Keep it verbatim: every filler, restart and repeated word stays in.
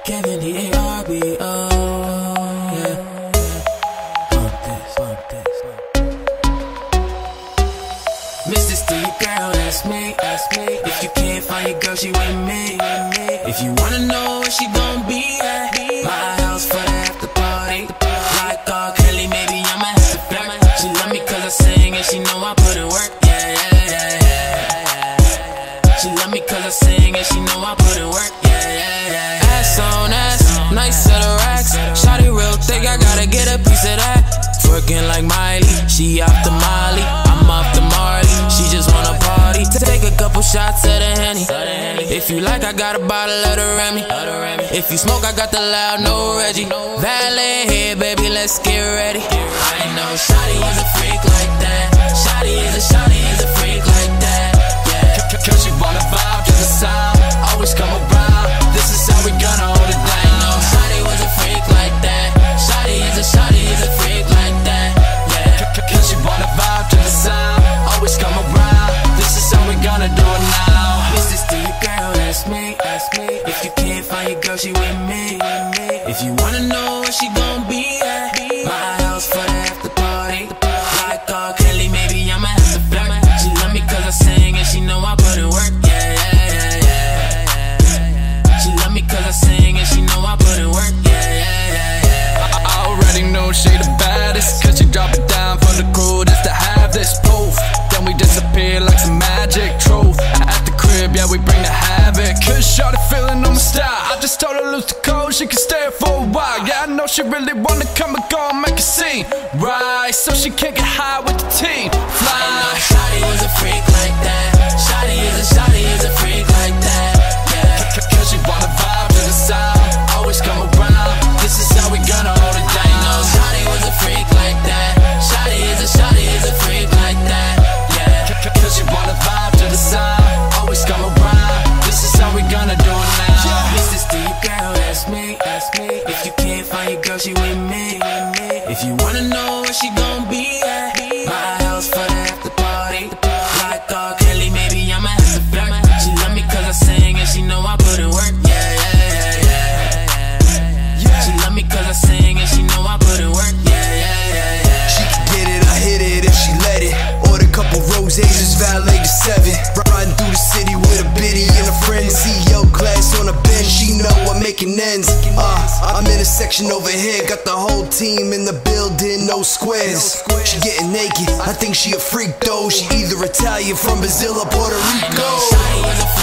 Kevin D A R B O, yeah. Fuck this, fuck this. Mister Steve, girl, that's me, that's me. If you can't find your girl, she with me. If you wanna know where she gon' be at, my house for the after party. Like R. Kelly, maybe I'ma have to flirt. She love me cause I sing and she know I put in work, yeah, yeah, yeah, yeah. She love me cause I sing and she know I put in work, yeah, yeah, yeah. Ass on ass, nice set of racks. Shawty real thick, I gotta get a piece of that. Twerking like Miley, she off the Molly, I'm off the Marley. She just wanna party, take a couple shots of the Henny. If you like, I got a bottle of the Remy. If you smoke, I got the loud, no Reggie. Valet here, baby, let's get ready. I know Shawty is a freak like that. Shawty is a, Shawty is a freak like that, yeah. Cause she wanna vibe to the sound, always come around. This is how we gonna hold it down. I know Shawty was a freak like that. Shawty is a, Shawty is a freak like that, yeah. Cause she wanna vibe to the sound, always come around. This is how we gonna do it now. Mister Steve, girl, that's me, that's me. If you can't find your girl, she with me. If you wanna know where she gon' be at, my house for the after party. Like R. Kelly, maybe I'ma have to flirt. She love me cause I sing and she know I put in work, yeah, yeah, yeah, yeah. She love me cause I sing and she know I put in work, yeah, yeah, yeah, yeah. I, I already know she the baddest, cause she drop it down for the crew just to have this proof. Then we disappear like some magic truth. At the crib, yeah, we bring the havoc. Cause shawty feeling on my style, I just told her lose the code, she can stay for a while. Yeah, I know she really wanna come and go and make a scene, right? So she can't get high with the team. Fly. I know Shawty was a freak like that. Shawty is a, Shawty is a freak like that, yeah. Cause she wanna vibe to the sound, always come around. This is how we gonna hold it down. I know Shawty was a freak like that. Shawty is a, Shawty is a freak like that, yeah. Cause she wanna vibe to the sound, always come around. This is how we gonna do it now. Mister Steve, girl, that's me, that's me. If you can't find your girl, she with me. If you wanna know where she gon' be at, my house for the after party. Like R. Kelly, maybe I'ma have to flirt. She love me cause I sing and she know I put in work, yeah, yeah, yeah, yeah. She love me cause I sing and she know I put in work, yeah, yeah, yeah, yeah. She can get it, I hit it if she let it. Order a couple rosés, just valet to seven. Riding through the city with a biddy and a friend. C E O class on a bench, she know I'm making ends. Uh, I'm in a section over here, got the whole team in the building, no squares. She getting naked, I think she a freak though. She either Italian from Brazil or Puerto Rico. Shawty is a